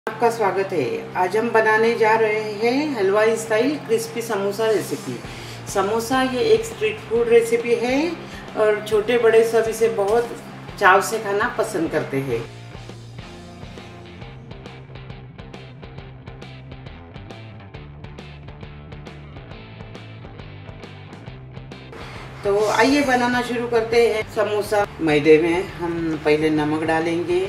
आपका स्वागत है। आज हम बनाने जा रहे हैं हलवाई style crispy samosa recipe. Samosa ये एक स्ट्रीट फूड रेसिपी है और छोटे बड़े सब इसे बहुत चाव से खाना पसंद करते हैं। तो आइए बनाना शुरू करते हैं। समोसा मैदे में हम पहले नमक डालेंगे।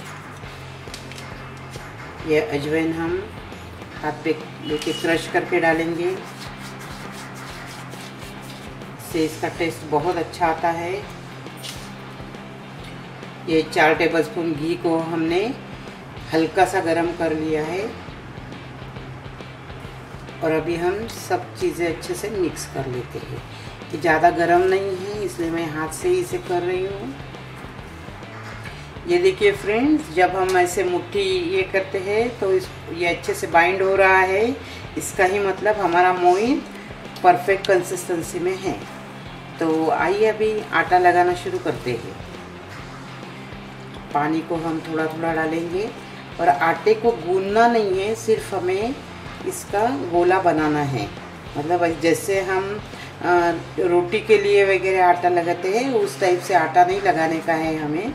ये अजवाइन हम हाथ पे लेके क्रश करके डालेंगे। इससे इसका टेस्ट बहुत अच्छा आता है। ये 4 टेबलस्पून घी को हमने हल्का सा गरम कर लिया है और अभी हम सब चीज़ें अच्छे से मिक्स कर लेते हैं। ये ज़्यादा गरम नहीं है इसलिए मैं हाथ से ही इसे कर रही हूँ। ये देखिए फ्रेंड्स, जब हम ऐसे मुट्ठी ये करते हैं तो ये अच्छे से बाइंड हो रहा है। इसका ही मतलब हमारा मोइन परफेक्ट कंसिस्टेंसी में है। तो आइए अभी आटा लगाना शुरू करते हैं। पानी को हम थोड़ा थोड़ा डालेंगे और आटे को गूंदना नहीं है, सिर्फ हमें इसका गोला बनाना है। मतलब जैसे हम रोटी के लिए वगैरह आटा लगाते हैं उस टाइप से आटा नहीं लगाने का है हमें।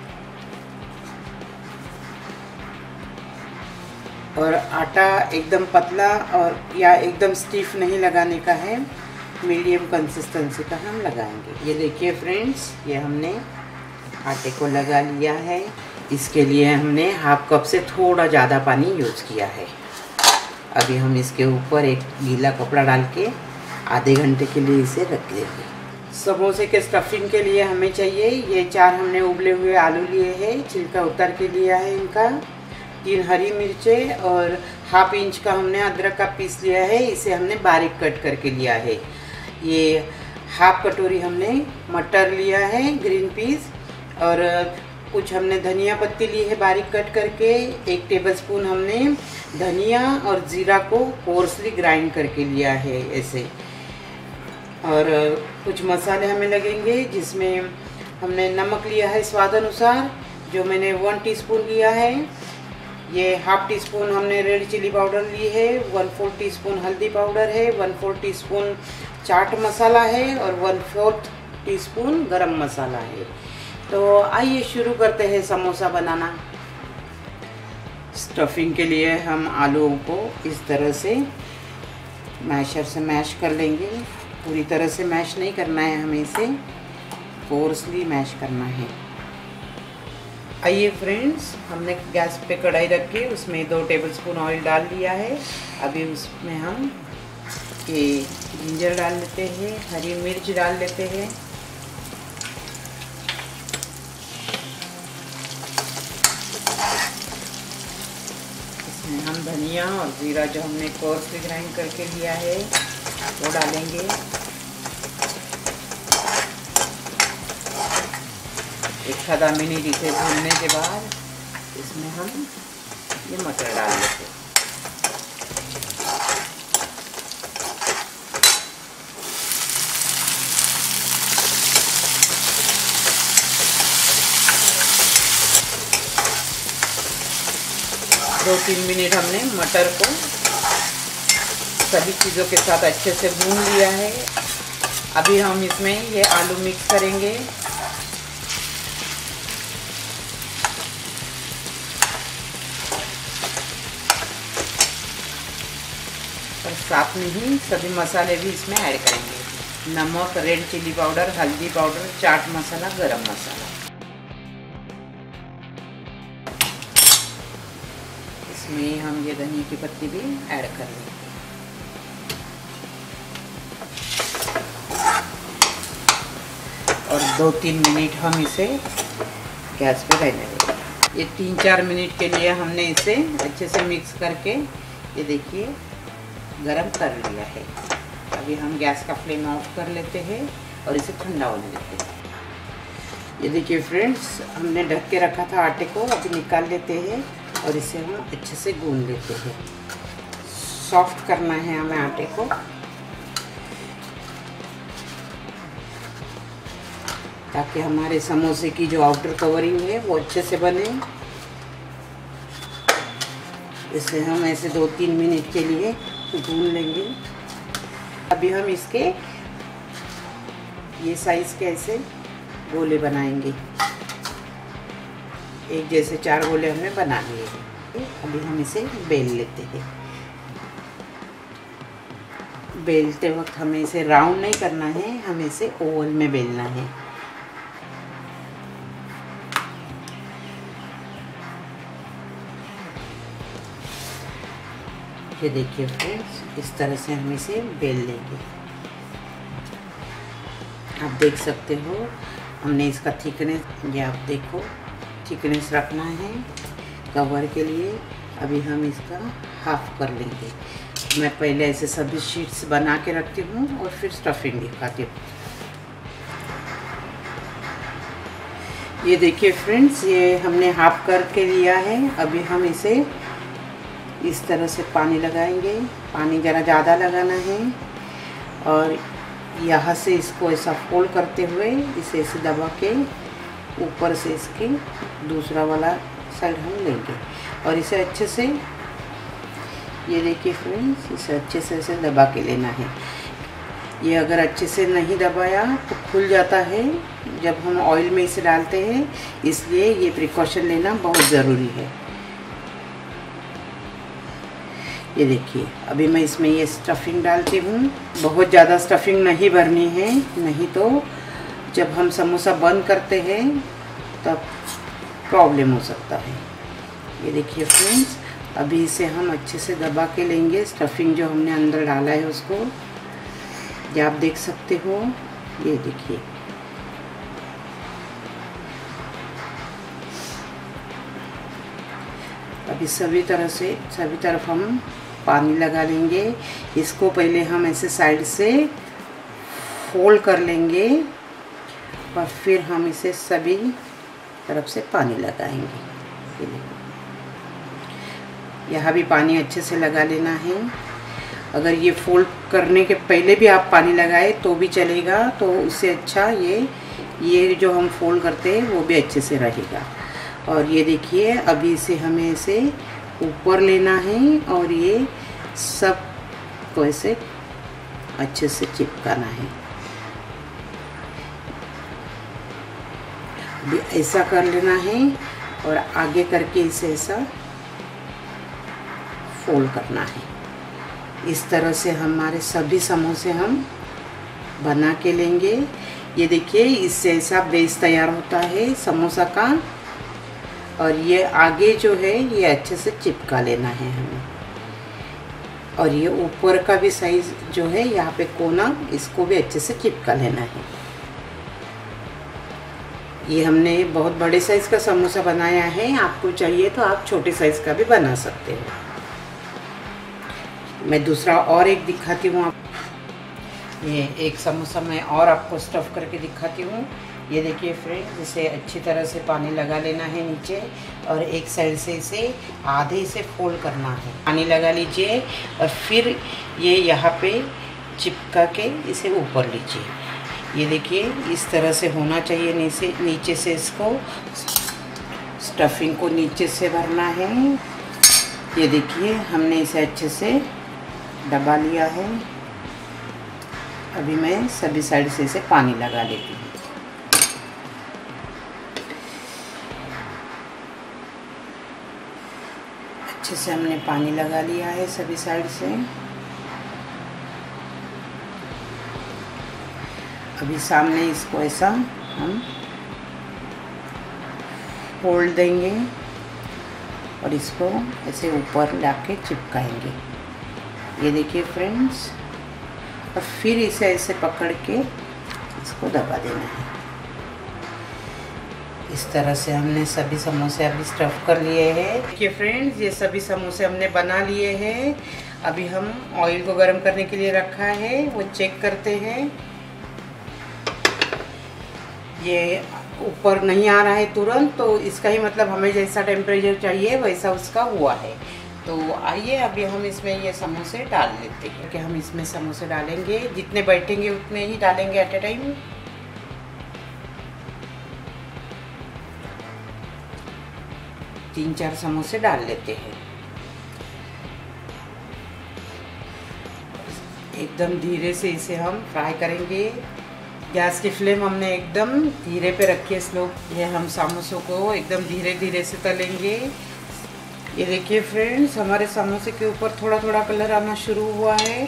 और आटा एकदम पतला और या एकदम स्टिफ नहीं लगाने का है, मीडियम कंसिस्टेंसी का हम लगाएंगे। ये देखिए फ्रेंड्स, ये हमने आटे को लगा लिया है। इसके लिए हमने हाफ कप से थोड़ा ज़्यादा पानी यूज़ किया है। अभी हम इसके ऊपर एक गीला कपड़ा डाल के आधे घंटे के लिए इसे रख देंगे। समोसे के स्टफिंग के लिए हमें चाहिए ये 4 हमने उबले हुए आलू लिए हैं, छिलका उतार के लिया है इनका। 3 हरी मिर्चें और हाफ इंच का हमने अदरक का पीस लिया है, इसे हमने बारीक कट करके लिया है। ये हाफ कटोरी हमने मटर लिया है, ग्रीन पीस, और कुछ हमने धनिया पत्ती ली है बारीक कट करके। 1 टेबलस्पून हमने धनिया और जीरा को कोर्सली ग्राइंड करके लिया है ऐसे। और कुछ मसाले हमें लगेंगे, जिसमें हमने नमक लिया है स्वाद अनुसार, जो मैंने 1 टीस्पून लिया है। ये हाफ टी स्पून हमने रेड चिली पाउडर ली है, 1/4 टीस्पून हल्दी पाउडर है, 1/4 टीस्पून चाट मसाला है और 1/4 टीस्पून गरम मसाला है। तो आइए शुरू करते हैं समोसा बनाना। स्टफिंग के लिए हम आलूओं को इस तरह से मैशर से मैश कर लेंगे। पूरी तरह से मैश नहीं करना है हमें, इसे कोर्सली मैश करना है। आइए फ्रेंड्स, हमने गैस पे कढ़ाई रख के उसमें 2 टेबलस्पून ऑयल डाल लिया है। अभी उसमें हम ये जिंजर डाल लेते हैं, हरी मिर्च डाल लेते हैं, इसमें हम धनिया और जीरा जो हमने कोर्सली ग्राइंड करके लिया है वो डालेंगे। एक आधा मिनट इसे भूनने के बाद इसमें हम ये मटर डाल लेते हैं। दो 3 मिनट हमने मटर को सभी चीज़ों के साथ अच्छे से भून लिया है। अभी हम इसमें ये आलू मिक्स करेंगे। और साथ में ही सभी मसाले भी इसमें ऐड करेंगे। नमक, रेड चिली पाउडर, हल्दी पाउडर, चाट मसाला, गरम मसाला। इसमें हम ये धनिया की पत्ती भी ऐड कर लेंगे। और 2-3 मिनट हम इसे गैस पे रहने देंगे। ये 3-4 मिनट के लिए हमने इसे अच्छे से मिक्स करके ये देखिए गरम कर लिया है। अभी हम गैस का फ्लेम ऑफ कर लेते हैं और इसे ठंडा होने देते हैं। ये देखिए फ्रेंड्स, हमने ढक के रखा था आटे को, अभी निकाल लेते हैं और इसे हम अच्छे से गूंद लेते हैं। सॉफ्ट करना है हमें आटे को। ताकि हमारे समोसे की जो आउटर कवरिंग है वो अच्छे से बने। इसे हम ऐसे 2-3 मिनट के लिए भून लेंगे। अभी हम इसके ये साइज़ के ऐसे गोले बनाएंगे। एक जैसे 4 गोले हमें बना लिए। अभी हम इसे बेल लेते हैं। बेलते वक्त हमें इसे राउंड नहीं करना है, हमें इसे ओवल में बेलना है। ये देखिए फ्रेंड्स, इस तरह से हम इसे बेल लेंगे। आप देख सकते हो हमने इसका थिकनेस, ये आप देखो थिकनेस रखना है कवर के लिए। अभी हम इसका हाफ कर लेंगे। मैं पहले ऐसे सभी शीट्स बना के रखती हूँ और फिर स्टफिंग दिखाती हूँ। ये देखिए फ्रेंड्स, ये हमने हाफ करके लिया है। अभी हम इसे इस तरह से पानी लगाएंगे। पानी ज़रा ज़्यादा लगाना है और यहाँ से इसको ऐसा फोल्ड करते हुए इसे ऐसे दबा के ऊपर से इसकी दूसरा वाला साइड हम लेंगे और इसे अच्छे से, ये देखिए फ्रेंड्स, इसे अच्छे से ऐसे दबा के लेना है। ये अगर अच्छे से नहीं दबाया तो खुल जाता है जब हम ऑयल में इसे डालते हैं, इसलिए ये प्रिकॉशन लेना बहुत ज़रूरी है। ये देखिए अभी मैं इसमें ये स्टफिंग डालती हूँ। बहुत ज़्यादा स्टफिंग नहीं भरनी है, नहीं तो जब हम समोसा बंद करते हैं तब प्रॉब्लम हो सकता है। ये देखिए फ्रेंड्स, अभी इसे हम अच्छे से दबा के लेंगे। स्टफिंग जो हमने अंदर डाला है उसको, ये आप देख सकते हो। ये देखिए अभी सभी तरफ हम पानी लगा लेंगे। इसको पहले हम ऐसे साइड से फोल्ड कर लेंगे और फिर हम इसे सभी तरफ से पानी लगाएंगे। यहाँ भी पानी अच्छे से लगा लेना है। अगर ये फोल्ड करने के पहले भी आप पानी लगाए तो भी चलेगा, तो उससे अच्छा ये जो हम फोल्ड करते हैं वो भी अच्छे से रहेगा। और ये देखिए अभी इसे हमें ऐसे ऊपर लेना है और ये सब को ऐसे अच्छे से चिपकाना है। अभी ऐसा कर लेना है और आगे करके इसे ऐसा फोल्ड करना है। इस तरह से हमारे सभी समोसे हम बना के लेंगे। ये देखिए इससे ऐसा बेस तैयार होता है समोसा का। और ये आगे जो है ये अच्छे से चिपका लेना है हमें। और ये ऊपर का भी साइज जो है यहाँ पे कोना, इसको भी अच्छे से चिपका लेना है। ये हमने बहुत बड़े साइज़ का समोसा बनाया है, आपको चाहिए तो आप छोटे साइज़ का भी बना सकते हो। मैं दूसरा और एक दिखाती हूँ आप। ये एक समोसा मैं और आपको स्टफ़ करके दिखाती हूँ। ये देखिए फ्रेंड्स, इसे अच्छी तरह से पानी लगा लेना है नीचे और एक साइड से इसे आधे से फोल्ड करना है। पानी लगा लीजिए और फिर ये यहाँ पे चिपका के इसे ऊपर लीजिए। ये देखिए इस तरह से होना चाहिए। नीचे से इसको स्टफिंग को नीचे से भरना है। ये देखिए हमने इसे अच्छे से दबा लिया है। अभी मैं सभी साइड से इसे पानी लगा लेती हूँ। अच्छे से हमने पानी लगा लिया है सभी साइड से। अभी सामने इसको ऐसा हम फोल्ड देंगे और इसको ऐसे ऊपर लाके चिपकाएंगे। ये देखिए फ्रेंड्स, और फिर इसे ऐसे पकड़ के इसको दबा देना है। इस तरह से हमने सभी समोसे अभी स्टफ़ कर लिए हैं। देखिए फ्रेंड्स, ये सभी समोसे हमने बना लिए हैं। अभी हम ऑयल को गर्म करने के लिए रखा है, वो चेक करते हैं। ये ऊपर नहीं आ रहा है तुरंत, तो इसका ही मतलब हमें जैसा टेम्परेचर चाहिए वैसा उसका हुआ है। तो आइए अभी हम इसमें ये समोसे डाल लेते हैं। कि हम इसमें समोसे डालेंगे, जितने बैठेंगे उतने ही डालेंगे एट ए टाइम। 3-4 समोसे डाल लेते हैं। एकदम धीरे से इसे हम फ्राई करेंगे। गैस की फ्लेम हमने एकदम धीरे पे रखी है, स्लो। ये हम समोसों को एकदम धीरे धीरे से तलेंगे। ये देखिए फ्रेंड्स, हमारे समोसे के ऊपर थोड़ा थोड़ा कलर आना शुरू हुआ है।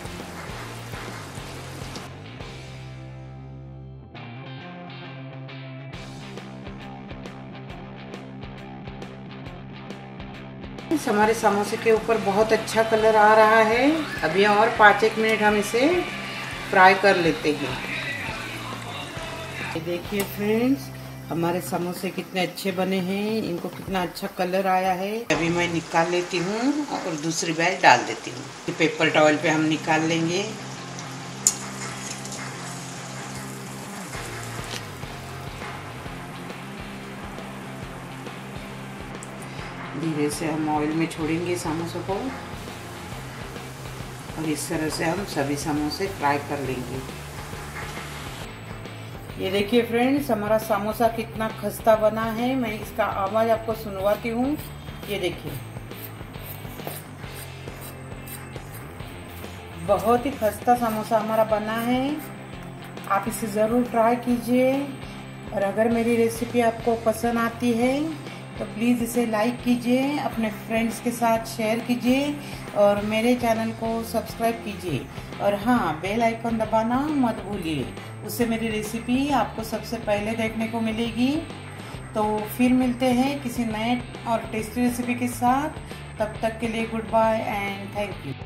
हमारे समोसे के ऊपर बहुत अच्छा कलर आ रहा है। अभी और 5-1 मिनट हम इसे फ्राई कर लेते हैं। ये देखिए फ्रेंड्स, हमारे समोसे कितने अच्छे बने हैं, इनको कितना अच्छा कलर आया है। अभी मैं निकाल लेती हूँ और दूसरी बैच डाल देती हूँ। पेपर टॉवल पे हम निकाल लेंगे। धीरे से हम ऑयल में छोड़ेंगे समोसों को और इस तरह से हम सभी समोसे फ्राई कर लेंगे। ये देखिए फ्रेंड्स, हमारा समोसा कितना खस्ता बना है। मैं इसका आवाज आपको सुनवाती हूँ। ये देखिए, बहुत ही खस्ता समोसा हमारा बना है। आप इसे ज़रूर ट्राई कीजिए और अगर मेरी रेसिपी आपको पसंद आती है तो प्लीज़ इसे लाइक कीजिए, अपने फ्रेंड्स के साथ शेयर कीजिए और मेरे चैनल को सब्सक्राइब कीजिए। और हाँ, बेल आइकन दबाना मत भूलिए, उससे मेरी रेसिपी आपको सबसे पहले देखने को मिलेगी। तो फिर मिलते हैं किसी नए और टेस्टी रेसिपी के साथ। तब तक के लिए good bye and thank you.